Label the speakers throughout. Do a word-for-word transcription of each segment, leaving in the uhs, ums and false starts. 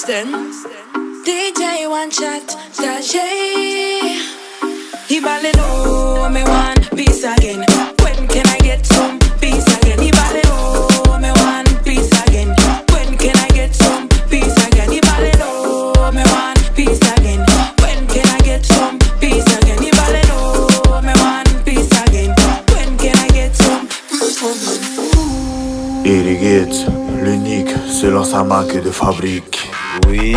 Speaker 1: then D J one shot, sachet. He ballin', oh, me want peace again. When can I get some peace again? He ballin', oh, me want peace again. When can I get some peace again? He ballin', oh, me want peace again. When can I get some peace again? He ballin', oh, me want peace again. When can I get some peace again?
Speaker 2: Raiguetss, l'unique, se lance sa marque de fabrique.
Speaker 3: Oui.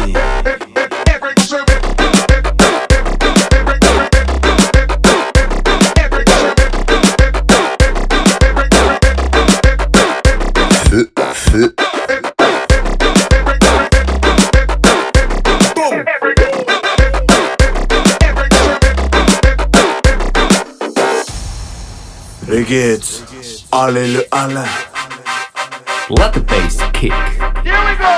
Speaker 2: Feu, feu. Raiguetss, allez le Alain.
Speaker 3: Let the bass kick.
Speaker 4: Here we go.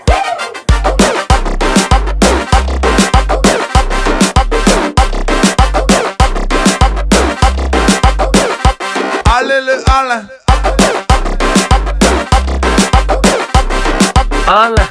Speaker 2: Allez le Alain.
Speaker 3: Alain.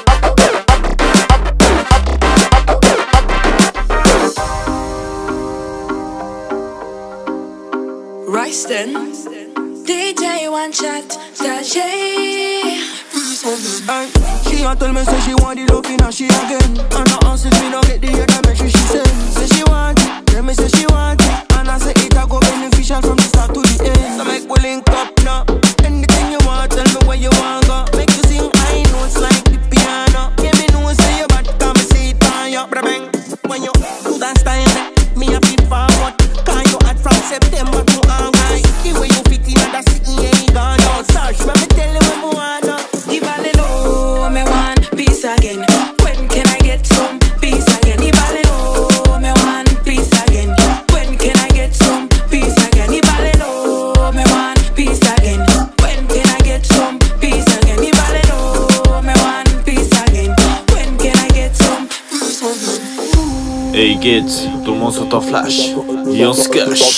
Speaker 1: Raiguetss then D J one shot, sachet.
Speaker 5: She a tell me say she want the love in her she again. And I ask if me no get the other make sure she say Say she want it, tell me say she want it. And I say it a go beneficial from the start to the end. So make we link up now. Anything you want, tell me where you want go. Make you sing high notes like the piano. Yeah, me know say you bad, come see it on you. Bang, when you do that style, me a fit forward. Cause you hot from September to August. The way you fit in that city ain't gone out. Search, let me tell you what you want now.
Speaker 1: He ballin', oh, me want peace again. When can I get some peace again? He ballin', oh, me want peace again. When can I get some peace again? He ballin', oh, me want peace again. When can I get some peace again? He ballin', oh, me want peace again. When can I get some peace again?
Speaker 2: Raiguetss, tout le monde sont en flash. Et on se cache.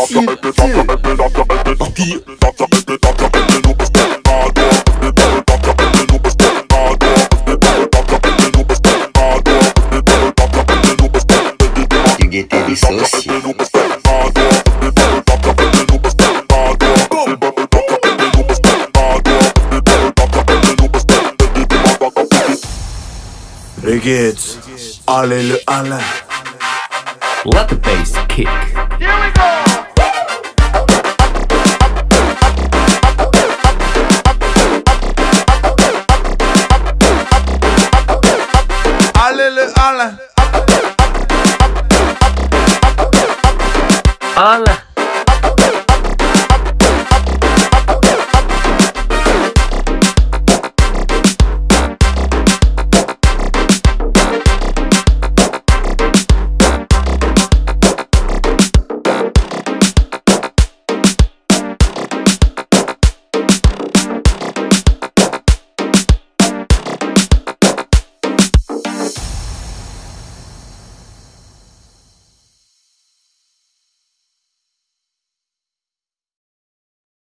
Speaker 3: Guetter les sauciers.
Speaker 2: Raiguetss, allez le Alain.
Speaker 3: Let the bass kick.
Speaker 4: Here we go.
Speaker 2: Allez le Alain.
Speaker 3: Alain.